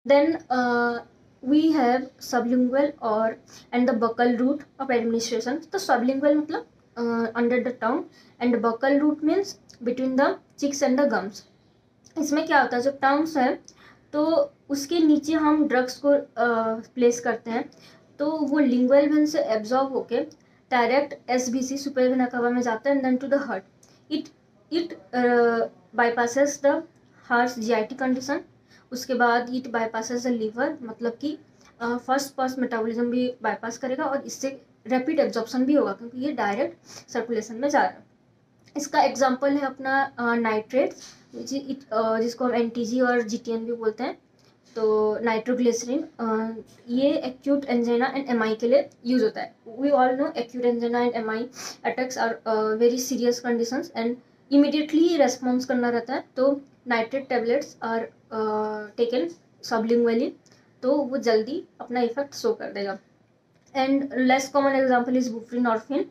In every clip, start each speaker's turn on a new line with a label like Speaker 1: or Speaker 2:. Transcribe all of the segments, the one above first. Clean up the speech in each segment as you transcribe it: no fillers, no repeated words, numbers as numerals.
Speaker 1: Then we have sublingual or and the buccal root of administration. तो sublingual मतलब under the tongue and buccal root means between the cheeks and the gums. इसमें क्या होता है, जो tongues है तो उसके नीचे हम ड्रग्स को प्लेस करते हैं, तो वो लिंगुअल वेन से एब्जॉर्ब होके डायरेक्ट एसबीसी सुपर वेना कवा में जाता है and then to the heart. It bypasses the heart GIT condition. उसके बाद इट बाईपासेस द लीवर, मतलब कि फर्स्ट पास मेटाबॉलिज्म भी बाईपास करेगा और इससे रैपिड एब्जॉर्प्शन भी होगा क्योंकि ये डायरेक्ट सर्कुलेशन में जा रहा है. इसका एग्जांपल है अपना नाइट्रेट्स, जिसको हम एनटीजी और जीटीएन भी बोलते हैं. तो नाइट्रोग्लिसरीन, ये एक्यूट एंजाइना एंड एमआई के लिए यूज होता है. We all know acute angina and MI attacks are very serious conditions and immediately response करना रहता है. तो nitrate tablets are taken sublingually, तो वो जल्दी अपना इफेक्ट शो कर देगा. And less common example is buprenorphine.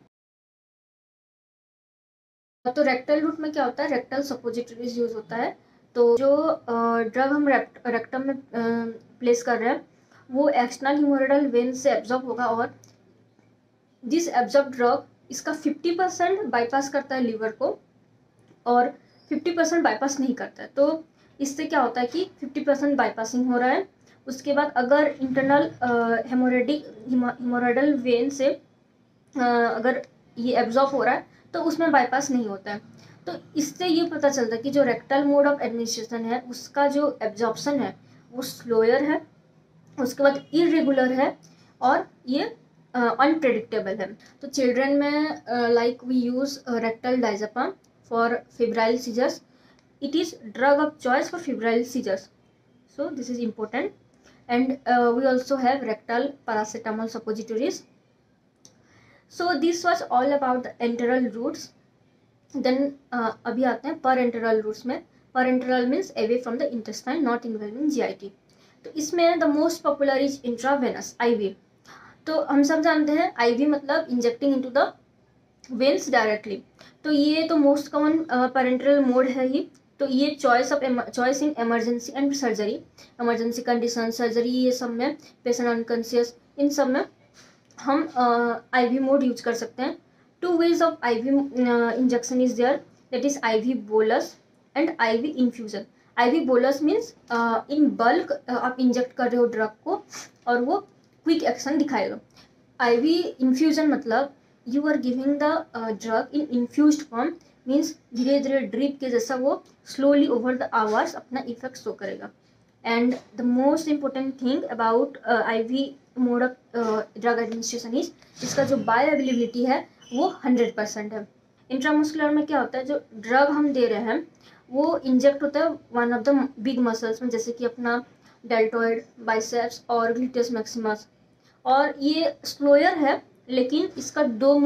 Speaker 1: तो रेक्टल रूट में क्या होता है, रेक्टल सपोजिटरीज यूज होता है. तो जो ड्रग हम रेक्टम में प्लेस कर रहे हैं वो एक्सटर्नल हीमोरेडल वेन से एब्जॉर्ब होगा और दिस एब्जॉर्ब ड्रग इसका 50% बाईपास करता है लीवर को और 50% बाईपास नहीं करता है. तो इससे क्या होता है कि 50% बाईपासिंग हो रहा है. उसके बाद अगर इंटरनल हीमोरेडल वेन से अगर ये एब्जॉर्ब हो रहा है तो उसमें बाईपास नहीं होता है. तो इससे ये पता चलता है कि जो रेक्टल मोड ऑफ एडमिनिस्ट्रेशन है उसका जो एब्जॉर्प्शन है वो स्लोअर है, उसके बाद इरेगुलर है और ये अनप्रेडिक्टेबल है. तो चिल्ड्रन में like we use rectal diazepam for febrile seizures. It is drug of choice for febrile seizures, so this is important. And we also have rectal paracetamol suppositories. So this was all about the enteral routes. Then अभी आते हैं parenteral routes में. Parenteral means away from the intestine, not involving GIT. तो इसमें the most popular is intravenous IV. तो हम सब जानते हैं IV मतलब injecting into the veins directly. तो ये तो मोस्ट कॉमन parenteral मोड है ही. तो ये choice in emergency and surgery, emergency condition, surgery, ये सब में पेशेंट अनकॉन्शियस, इन सब में हम आईवी मोड यूज कर सकते हैं. 2 ways of IV injection is there, that is IV bolus and IV infusion. IV bolus means in bulk आप इंजेक्ट कर रहे हो ड्रग को और वो क्विक एक्शन दिखाएगा. आईवी इन्फ्यूजन मतलब you are giving the drug in infused form, means धीरे धीरे ड्रिप के जैसा वो स्लोली ओवर द आवर्स अपना इफेक्ट शो करेगा. And the most important thing about IV mode of drug administration is इसका जो बायो अवेलेबिलिटी है वो 100% है. इंट्रामस्कुलर में क्या होता है, जो ड्रग हम दे रहे हैं वो इंजेक्ट होता है one of the big muscles में, जैसे कि अपना डेल्टॉइड, बाइसेप्स और ग्लूटेस मैक्सिमस. और ये स्लोअर है लेकिन इसका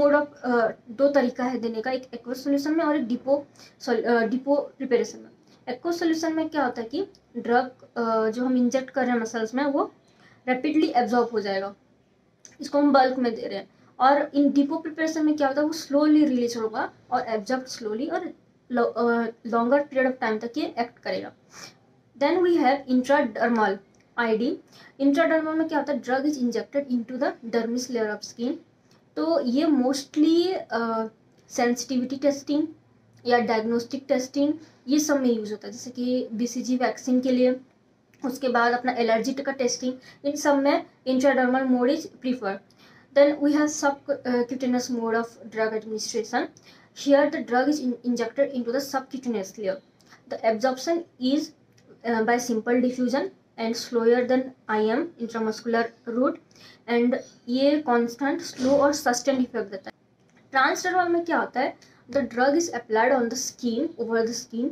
Speaker 1: दो तरीका है देने का, एक एक्वस सोल्यूशन में और एक डिपो प्रिपरेशन में. एक्वस सोल्यूशन में क्या होता है कि ड्रग जो हम इंजेक्ट कर रहे हैं मसल्स में वो रैपिडली एब्जॉर्ब हो जाएगा, इसको हम बल्क में दे रहे हैं. और इन डिपो प्रिपरेशन में क्या होता है, वो स्लोली रिलीज होगा और एब्जॉर्ब स्लोली और लॉन्गर पीरियड ऑफ टाइम तक ये एक्ट करेगा. Then we have intradermal ID. Intradermal में क्या होता है, drug is injected into the dermis layer of skin. तो ये मोस्टली सेंसिटिविटी टेस्टिंग या डायग्नोस्टिक टेस्टिंग ये सब में यूज होता है, जैसे कि बीसीजी वैक्सीन के लिए, उसके बाद अपना एलर्जी का टेस्टिंग, इन सब में intradermal mode is preferred. Then we have subcutaneous mode of drug administration. Here the drug is injected into the subcutaneous layer. The absorption is by simple diffusion and slower than IM intramuscular route and ये constant slow और sustained effect देता है. Transdermal में क्या होता है, the drug is applied on the skin, over the skin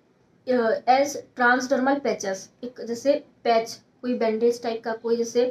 Speaker 1: as transdermal patches. एक जैसे पैच, कोई बैंडेज टाइप का, कोई जैसे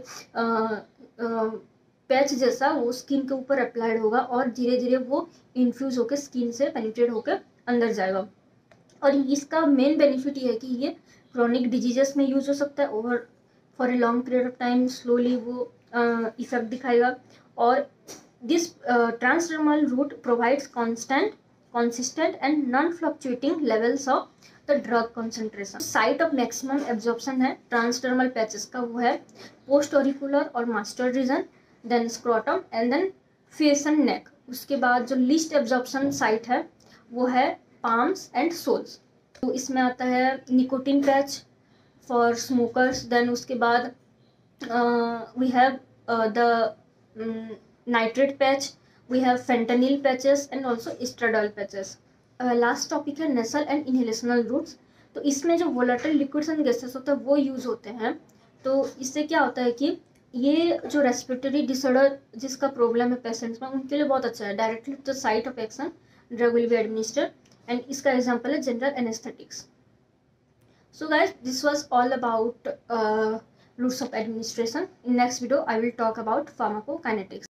Speaker 1: पैच जैसा वो स्किन के ऊपर अप्लाइड होगा और धीरे धीरे वो इन्फ्यूज होकर स्किन से पेनिट्रेट होकर अंदर जाएगा. और इसका मेन बेनिफिट ये है कि ये क्रोनिक डिजीजेस में यूज हो सकता है, over for a long period of time slowly वो इफेक्ट दिखाएगा. और this transdermal route provides consistent and non-fluctuating levels of the drug concentration. Site of maximum absorption है ट्रांसडर्मल पैचेस का, वो है पोस्ट ऑरिकुलर और mastoid region, then scrotum and then face and neck. उसके बाद जो लीस्ट एब्जॉर्प्शन साइट है वो है पाम्स एंड सोल्स। तो इसमें आता है nicotine patch for smokers, then उसके बाद we have the nitrate patch, we have fentanyl patches and also estradiol patches. Last topic है नेसल एंड इनहेलेशनल रूट्स। तो इसमें जो वोलेटाइल लिक्विड्स एंड गैसेस होता है वो यूज होते हैं। तो इससे क्या होता है कि ये जो रेस्पिरेटरी डिसऑर्डर जिसका प्रॉब्लम है पेशेंट्स में, उनके लिए बहुत अच्छा है। Directly the site of action drug will be administered, and इसका एग्जांपल है general anaesthetics. So guys, this was all about routes of administration. In next video I will talk about pharmacokinetics.